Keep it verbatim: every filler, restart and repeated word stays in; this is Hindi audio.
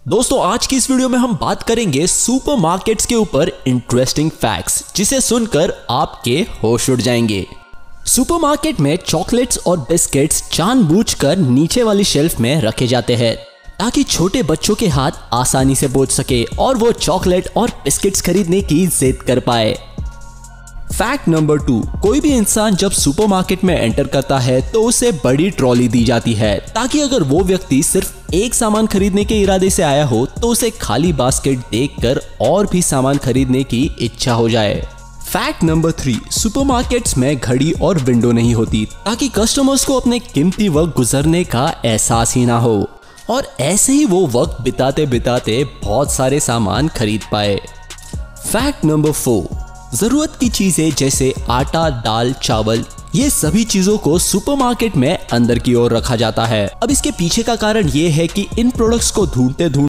दोस्तों आज की इस वीडियो में हम बात करेंगे सुपरमार्केट्स के ऊपर इंटरेस्टिंग फैक्ट्स, जिसे सुनकर आपके होश उड़ जाएंगे। सुपरमार्केट में चॉकलेट्स और बिस्किट्स जानबूझकर नीचे वाली शेल्फ में रखे जाते हैं ताकि छोटे बच्चों के हाथ आसानी से पहुंच सके और वो चॉकलेट और बिस्किट्स खरीदने की जिद कर पाए। फैक्ट नंबर टू, कोई भी इंसान जब सुपरमार्केट में एंटर करता है तो उसे बड़ी ट्रॉली दी जाती है ताकि अगर वो व्यक्ति सिर्फ एक सामान खरीदने के इरादे से आया हो तो उसे खाली बास्केट देखकर और भी सामान खरीदने की इच्छा हो जाए। फैक्ट नंबर थ्री, सुपरमार्केट्स में घड़ी और विंडो नहीं होती ताकि कस्टमर्स को अपने कीमती वक्त गुजरने का एहसास ही ना हो और ऐसे ही वो वक्त बिताते बिताते बहुत सारे सामान खरीद पाए। फैक्ट नंबर फोर, जरूरत की चीजें जैसे आटा, दाल, चावल, ये सभी चीजों को सुपरमार्केट में अंदर की ओर रखा जाता है। अब इसके पीछे का कारण ये है कि इन प्रोडक्ट्स को ढूंढते ढूंढते